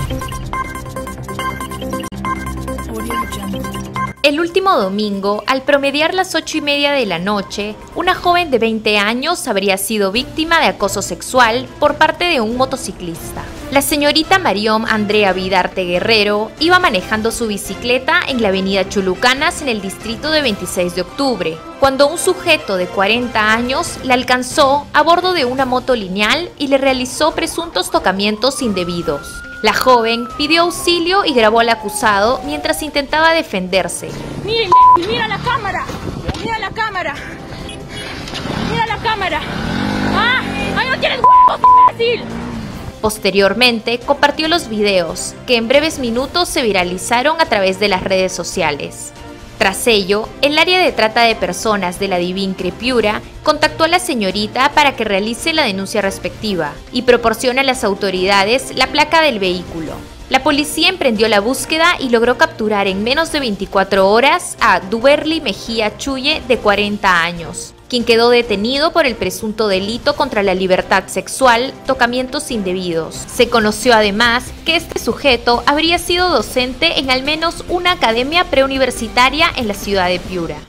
El último domingo, al promediar las 8:30 de la noche, una joven de 20 años habría sido víctima de acoso sexual por parte de un motociclista. La señorita Mariom Andrea Vidarte Guerrero iba manejando su bicicleta en la avenida Chulucanas en el distrito de 26 de octubre, cuando un sujeto de 40 años la alcanzó a bordo de una moto lineal y le realizó presuntos tocamientos indebidos. La joven pidió auxilio y grabó al acusado mientras intentaba defenderse. ¡Mira, mira la cámara! ¡Mira la cámara! ¡Mira la cámara! ¡Ah! ¡Ay, no tienes huevos, imbécil! Posteriormente, compartió los videos, que en breves minutos se viralizaron a través de las redes sociales. Tras ello, el área de trata de personas de la Divincre Piura contactó a la señorita para que realice la denuncia respectiva y proporcione a las autoridades la placa del vehículo. La policía emprendió la búsqueda y logró capturar en menos de 24 horas a Duberly Mejía Chuye, de 40 años, quien quedó detenido por el presunto delito contra la libertad sexual, tocamientos indebidos. Se conoció además que este sujeto habría sido docente en al menos una academia preuniversitaria en la ciudad de Piura.